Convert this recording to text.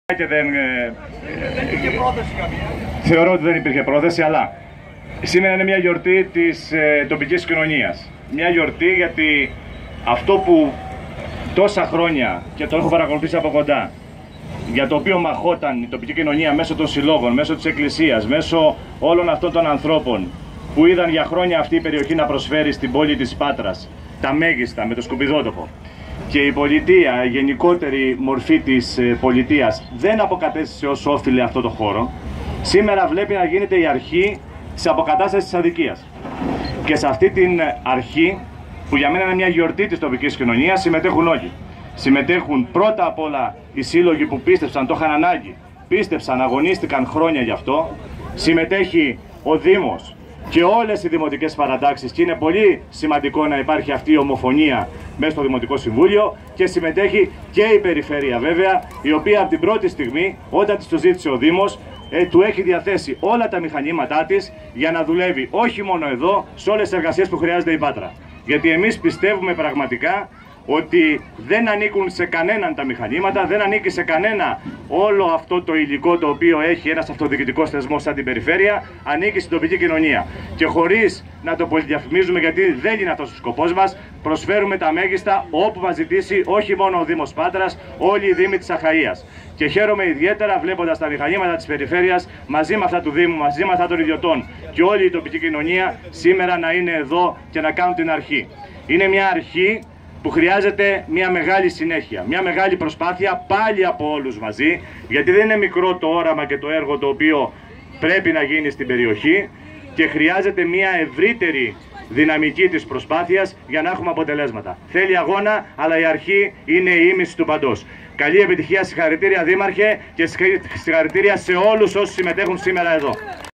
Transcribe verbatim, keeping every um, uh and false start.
Και δεν, ε, δεν υπήρχε πρόθεση καμία. Θεωρώ ότι δεν υπήρχε πρόθεση, αλλά σήμερα είναι μια γιορτή της ε, τοπικής κοινωνίας. Μια γιορτή γιατί αυτό που τόσα χρόνια, και το έχω παρακολουθήσει από κοντά, για το οποίο μαχόταν η τοπική κοινωνία μέσω των συλλόγων, μέσω της εκκλησίας, μέσω όλων αυτών των ανθρώπων που είδαν για χρόνια αυτή η περιοχή να προσφέρει στην πόλη της Πάτρας τα μέγιστα με το σκουπιδότοπο. Και η πολιτεία, η γενικότερη μορφή της πολιτείας δεν αποκατέστησε ως όφιλε αυτό το χώρο. Σήμερα βλέπει να γίνεται η αρχή της αποκατάστασης της αδικίας. Και σε αυτή την αρχή, που για μένα είναι μια γιορτή της τοπικής κοινωνίας, συμμετέχουν όλοι. Συμμετέχουν πρώτα απ' όλα οι σύλλογοι που πίστεψαν, το είχαν ανάγκη, πίστεψαν, αγωνίστηκαν χρόνια γι' αυτό. Συμμετέχει ο Δήμος και όλες οι δημοτικές παρατάξεις, και είναι πολύ σημαντικό να υπάρχει αυτή η ομοφωνία μέσα στο Δημοτικό Συμβούλιο, και συμμετέχει και η Περιφέρεια βέβαια, η οποία από την πρώτη στιγμή, όταν της το ζήτησε ο Δήμος, ε, του έχει διαθέσει όλα τα μηχανήματά της για να δουλεύει όχι μόνο εδώ, σε όλες τις εργασίες που χρειάζεται η Πάτρα. Γιατί εμείς πιστεύουμε πραγματικά ότι δεν ανήκουν σε κανέναν τα μηχανήματα, δεν ανήκει σε κανένα όλο αυτό το υλικό το οποίο έχει ένας αυτοδιοικητικός θεσμός σαν την Περιφέρεια, ανήκει στην τοπική κοινωνία. Και χωρίς να το πολυδιαφημίζουμε, γιατί δεν είναι αυτός ο σκοπός μας, προσφέρουμε τα μέγιστα όπου μας ζητήσει όχι μόνο ο Δήμος Πάτρας, όλοι οι Δήμοι της Αχαΐας. Και χαίρομαι ιδιαίτερα βλέποντας τα μηχανήματα της Περιφέρειας μαζί με αυτά του Δήμου, μαζί με αυτά των ιδιωτών και όλη η τοπική κοινωνία σήμερα να είναι εδώ και να κάνουν την αρχή. Είναι μια αρχή που χρειάζεται μια μεγάλη συνέχεια, μια μεγάλη προσπάθεια πάλι από όλους μαζί, γιατί δεν είναι μικρό το όραμα και το έργο το οποίο πρέπει να γίνει στην περιοχή και χρειάζεται μια ευρύτερη δυναμική της προσπάθειας για να έχουμε αποτελέσματα. Θέλει αγώνα, αλλά η αρχή είναι η ήμιση του παντός. Καλή επιτυχία, συγχαρητήρια Δήμαρχε, και συγχαρητήρια σε όλους όσους συμμετέχουν σήμερα εδώ.